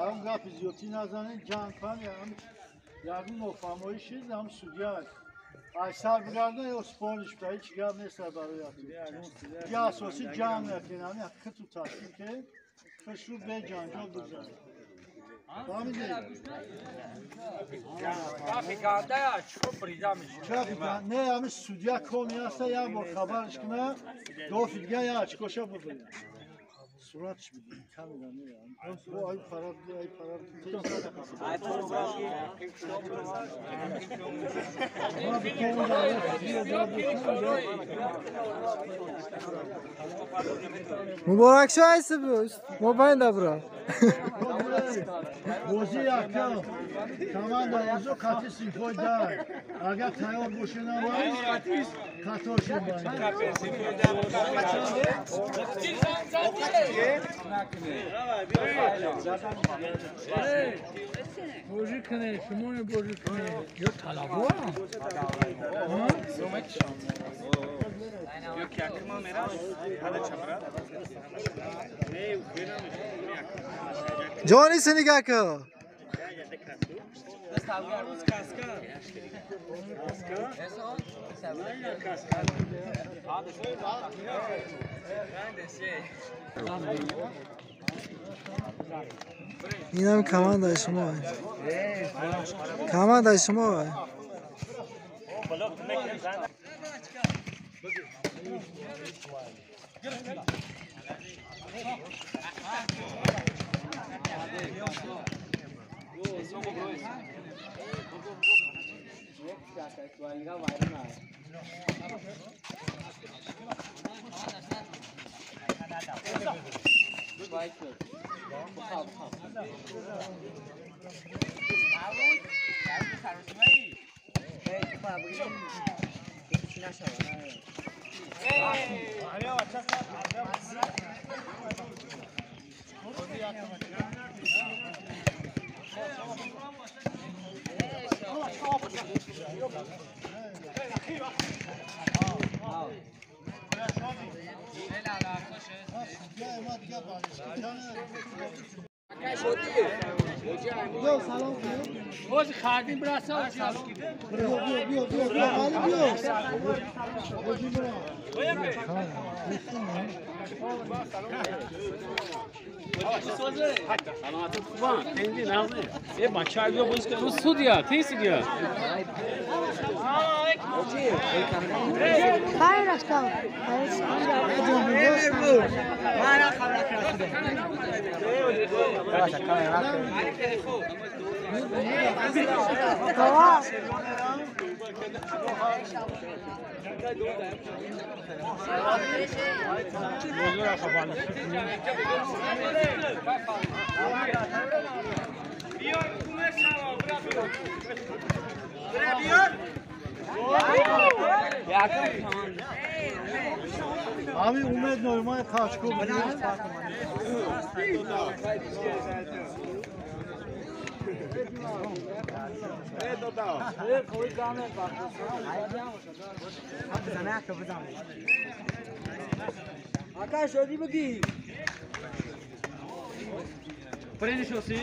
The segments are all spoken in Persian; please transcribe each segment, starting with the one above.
هم گپ زیادی نزنین جان کن یا مفهومی چیز هم سودیار اکثر بگردن یا سپانش به هیچ گپ نیست برای یا اساسی جان نکنن همین حقیقت تو تصمیم که خشو به جانجا بزنه فهمیدی؟ کافیگانده یا چوب بریده میشه کافیگانده نه همین سودیا کمی هسته یا با خبرش کنه دو فیلگه یا اچکوشه ببینه صورتش بگیم کمی نمیدونم او ای فرار مبارک شو ایسه بیوست موبایل دبرا بوزی اکل تمام دوازو کتی سیفای دار اگر تیار بوشی نمایی کتاشون بوزی کنه شما بوزی کنه یا طلبو yok yakma merak hadi çapra جانی سنی که این هم کمان دای شما کمان دای شما باز خردیم برسا سلام سلامت خوبان خیلی نازه یه بچه بیا باز که روز سودیا تیسی بیا خیر رفتم Abi Umed normal kaçko آکاش شدی بگی پرینی شوسی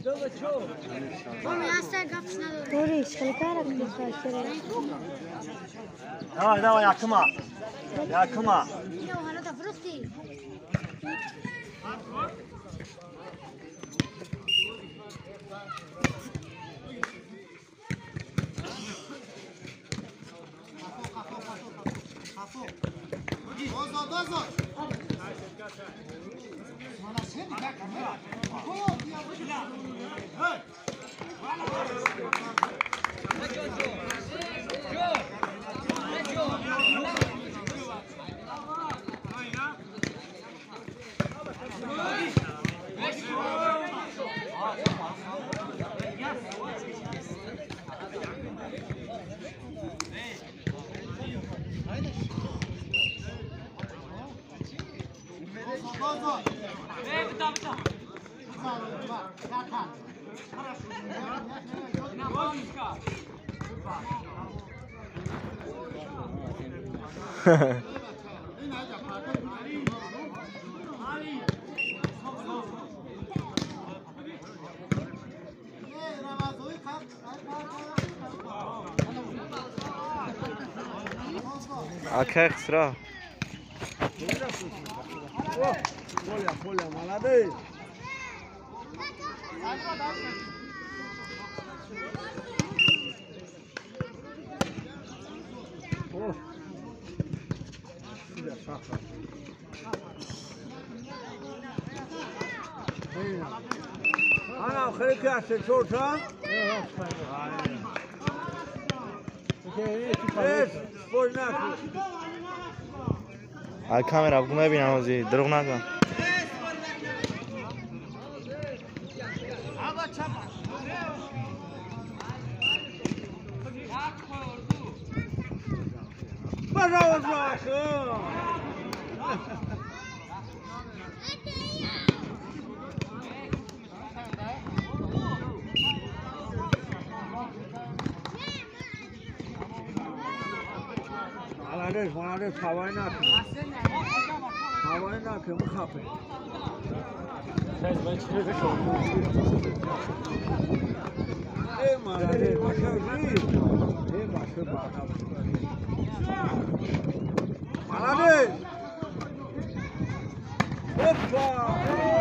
Doğru işgal ederim. Давай, yakıma. Yakıma. Akar sıra. Polya, молодец. Ana, خیلی کسی چورتا؟ Al kamera bunu bebینم ازی دروغ نگم. مالادش هوای نکنه هوای نکنه مخافه ای مالادش باشه ای باشه مالادش هپا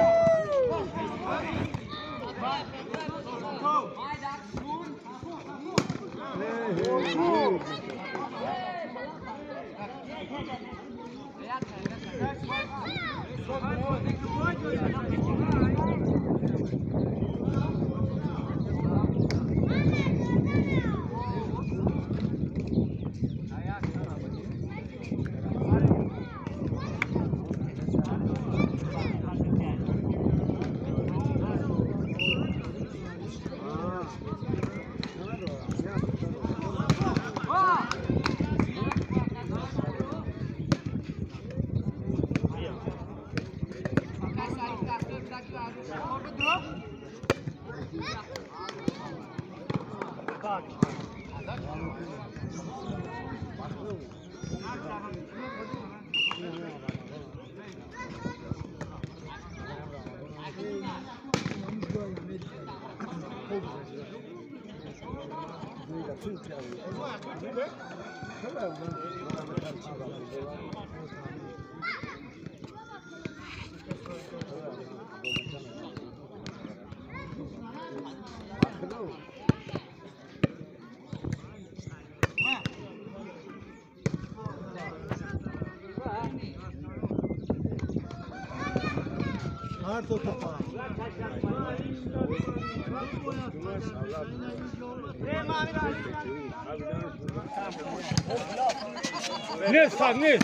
Nils, tak, Nils.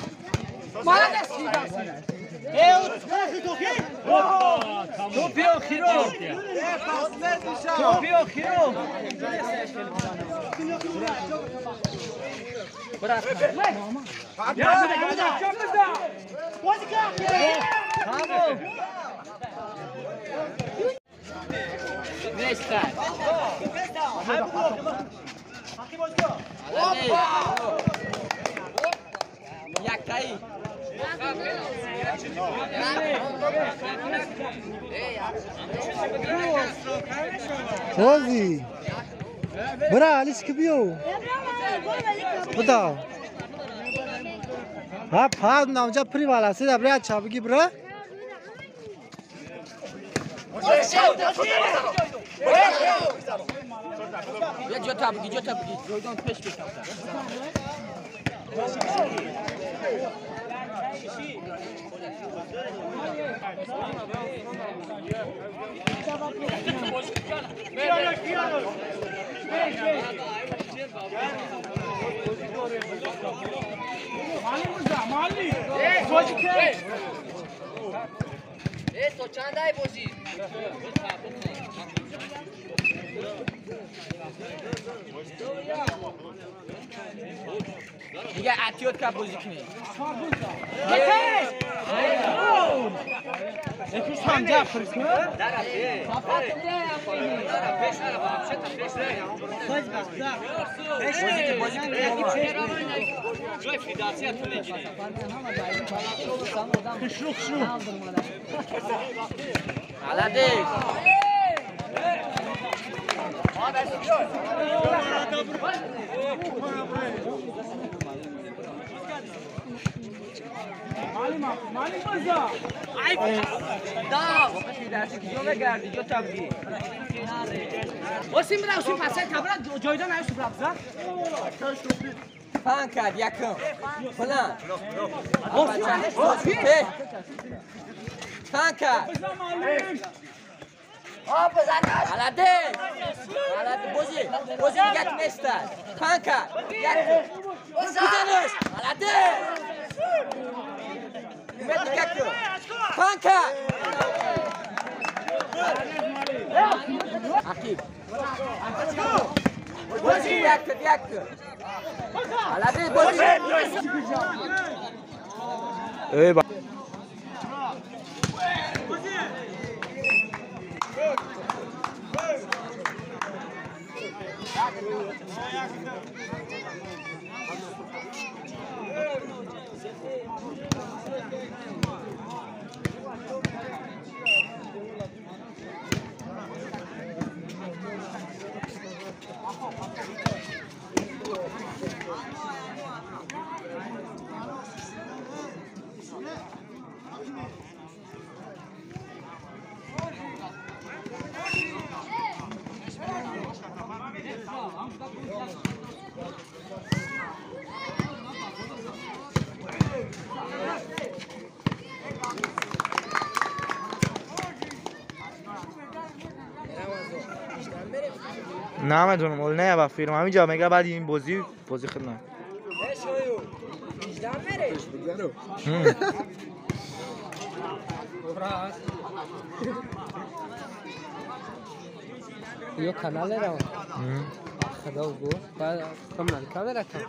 Topio Hiro. Topio Hiro. بازی برا علیش که بیو بدا ها پاد نامجا پری والا سیدا برا چابگی برا جا تابگی جویدان پیش بکن تو چند های بازی دیگه اتیوت که بازی کنی یکیش هم جا فرسکن جای فیداسی تو نگیری خشروخ علده مالی بازا دا فیداسی کیو بگردی جو تابگی واسیم برای واسیم پسه تبرد جایدان هایش برابزا فان کرد یکم فلان فان کرد علده بازی دیگه تنستر فان کرد بزنش علده میت دیگه تو فان کرد عقیب بازی دیگه علده بازی ای با نمیدونم اول نه با فیلم همینجا میگه بعد این بازی خیلی نه यो खानाले रहा खदा गो कम ना kamera था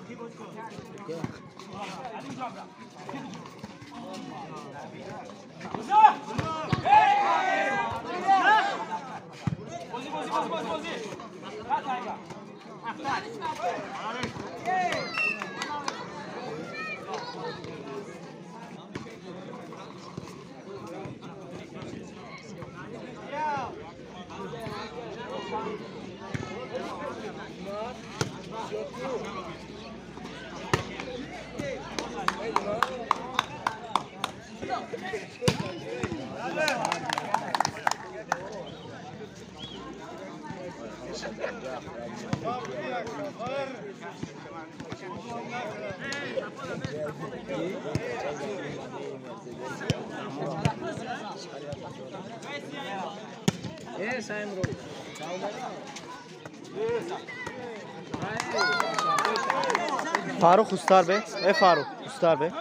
फारूक उस्तार बे ए फारूक उस्तार बे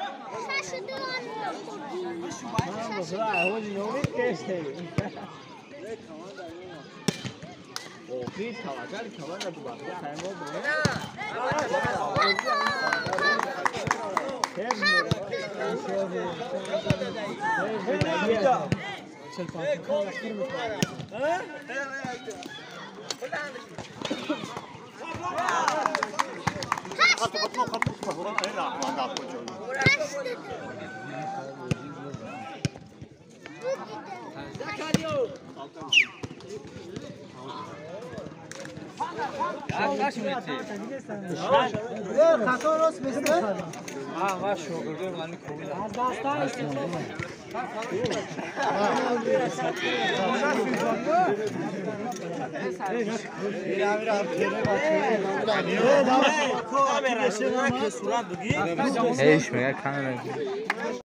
خطا راست مثل ایش میگه کاملا